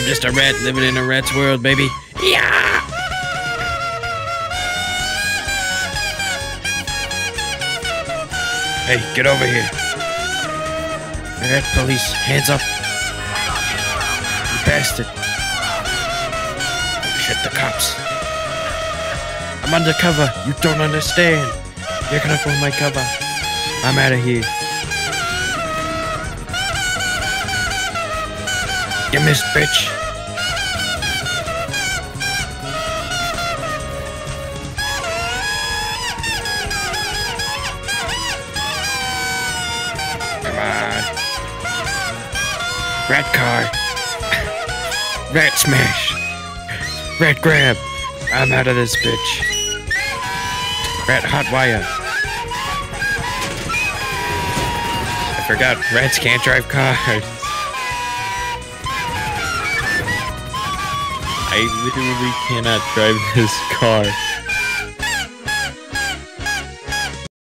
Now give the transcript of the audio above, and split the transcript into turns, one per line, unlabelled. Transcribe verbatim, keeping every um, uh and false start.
I'm just a rat living in a rat's world, baby. Yeah! Hey, get over here. Rat police, hands up. You bastard. Shit, the cops. I'm undercover. You don't understand. You're gonna pull my cover. I'm out of here. You missed, bitch. Come on. Rat car. Rat smash. Rat grab. I'm out of this bitch. Rat hot wire. I forgot rats can't drive cars.
I literally cannot drive this car.